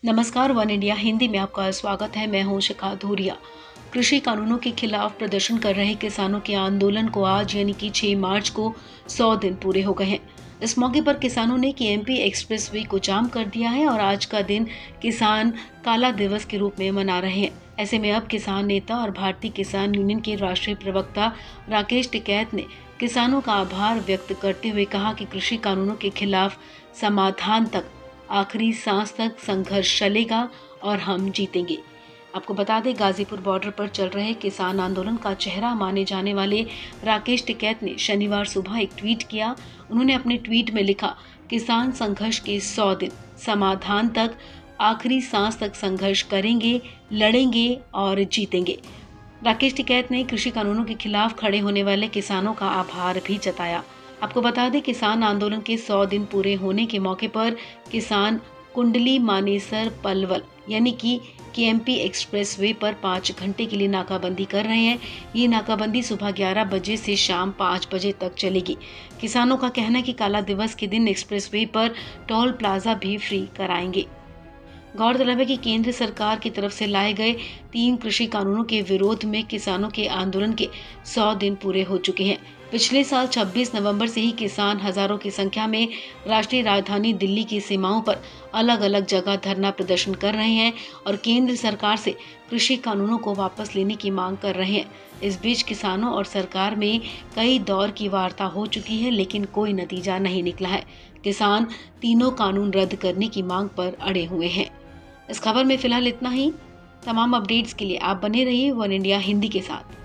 नमस्कार, one India Hindi में आपका स्वागत है। मैं हूं शिखा धूरिया। कृषि कानूनों के खिलाफ प्रदर्शन कर रहे किसानों के आंदोलन को आज यानी कि 6 मार्च को 100 दिन पूरे हो गए हैं। इस मौके पर किसानों ने केएमपी एक्सप्रेसवे को जाम कर दिया है और आज का दिन किसान काला दिवस के रूप में मना रहे हैं। ऐसे में अब किसान नेता और भारतीय किसान यूनियन के राष्ट्रीय प्रवक्ता राकेश टिकैत ने किसानों का आभार व्यक्त करते हुए कहा कि कृषि कानूनों के खिलाफ समाधान तक, आखिरी सांस तक संघर्ष चलेगा और हम जीतेंगे। आपको बता दें, गाजीपुर बॉर्डर पर चल रहे किसान आंदोलन का चेहरा माने जाने वाले राकेश टिकैत ने शनिवार सुबह एक ट्वीट किया। उन्होंने अपने ट्वीट में लिखा, किसान संघर्ष के 100 दिन, समाधान तक, आखिरी सांस तक संघर्ष करेंगे, लड़ेंगे और जीतेंगे। राकेश टिकैत ने कृषि कानूनों के खिलाफ खड़े होने वाले किसानों का आभार भी जताया। आपको बता दें, किसान आंदोलन के 100 दिन पूरे होने के मौके पर किसान कुंडली मानेसर पलवल यानी कि केएमपी एक्सप्रेसवे पर 5 घंटे के लिए नाकाबंदी कर रहे हैं। ये नाकाबंदी सुबह 11 बजे से शाम 5 बजे तक चलेगी। किसानों का कहना है कि काला दिवस के दिन एक्सप्रेसवे पर टोल प्लाजा भी फ्री कराएंगे। गौरतलब है कि केंद्र सरकार की तरफ से लाए गए 3 कृषि कानूनों के विरोध में किसानों के आंदोलन के 100 दिन पूरे हो चुके हैं। पिछले साल 26 नवंबर से ही किसान हजारों की संख्या में राष्ट्रीय राजधानी दिल्ली की सीमाओं पर अलग अलग जगह धरना प्रदर्शन कर रहे हैं और केंद्र सरकार से कृषि कानूनों को वापस लेने की मांग कर रहे हैं। इस बीच किसानों और सरकार में कई दौर की वार्ता हो चुकी है, लेकिन कोई नतीजा नहीं निकला है। किसान तीनों कानून रद्द करने की मांग पर अड़े हुए हैं। इस खबर में फिलहाल इतना ही। तमाम अपडेट्स के लिए आप बने रहिए वन इंडिया हिंदी के साथ।